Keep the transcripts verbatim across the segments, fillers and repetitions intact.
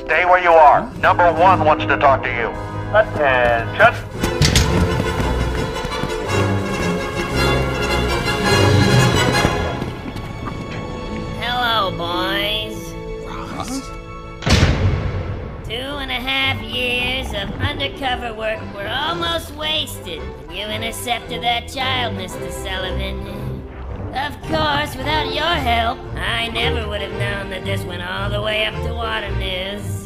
Stay where you are. Number one wants to talk to you. Attention. Hello, boys. Two and a half years of undercover work were almost wasted when you intercepted that child, Mister Sullivan. Of course, without your help, I never would have known that this went all the way up to Waternoose.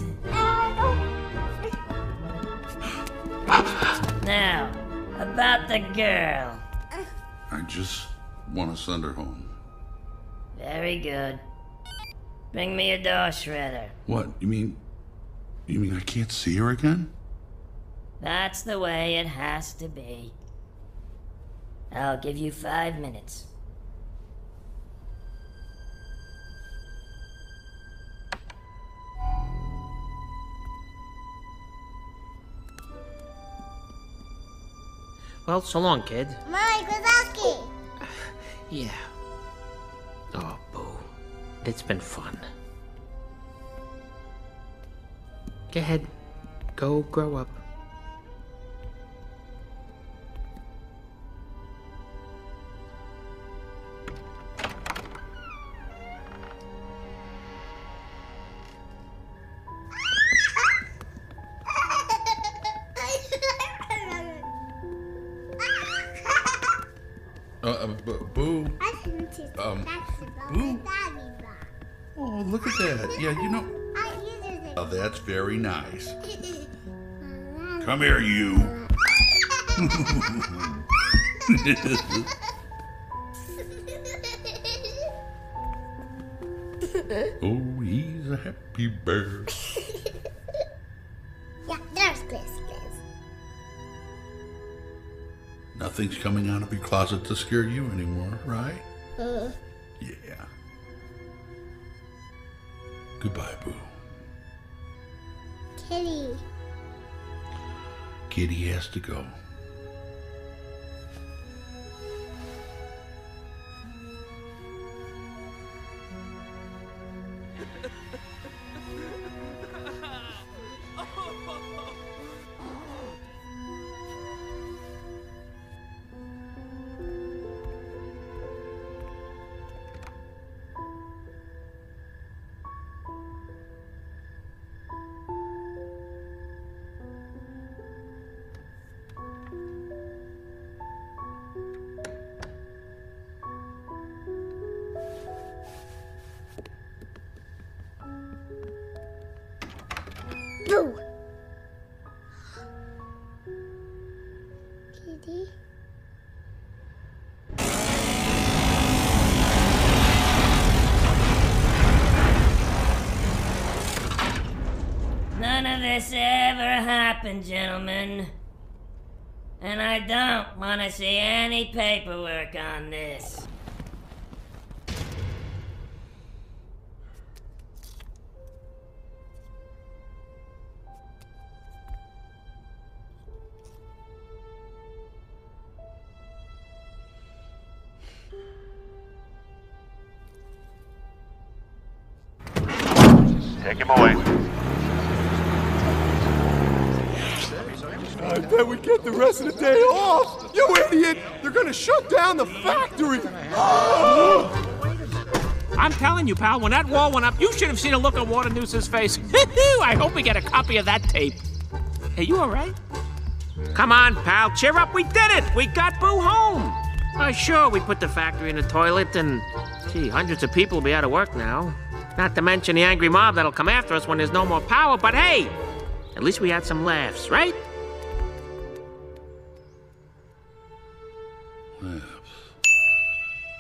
Now, about the girl. I just want to send her home. Very good. Bring me a door shredder. What? You mean... You mean I can't see her again? That's the way it has to be. I'll give you five minutes. Well, so long, kid. Mommy, Wazowski! Yeah. Oh, Boo. It's been fun. Go ahead. Go grow up. Uh, uh, b- Boo. Um, Boo. Oh, look at that. Yeah, you know. Oh, that's very nice. Come here, you. Oh, he's a happy bear. Yeah, there's Chris. Nothing's coming out of your closet to scare you anymore, right? Uh. Yeah. Goodbye, Boo. Kitty. Kitty has to go. Boo! Kitty? None of this ever happened, gentlemen. And I don't want to see any paperwork on this. Take him away. I bet we get the rest of the day off! You idiot! They're gonna shut down the factory! I'm telling you, pal, when that wall went up, you should have seen a look on Waternoose's face. I hope we get a copy of that tape. Hey, you all right? Come on, pal, cheer up. We did it! We got Boo home! Uh, sure, we put the factory in the toilet, and, gee, hundreds of people will be out of work now. Not to mention the angry mob that'll come after us when there's no more power, but hey, at least we had some laughs, right?